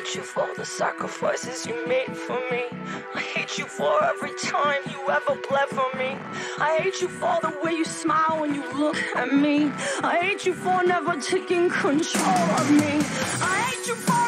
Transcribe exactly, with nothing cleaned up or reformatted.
hate you for the sacrifices you made for me. I hate you for every time you ever bled for me. I hate you for the way you smile when you look at me. I hate you for never taking control of me. I hate you for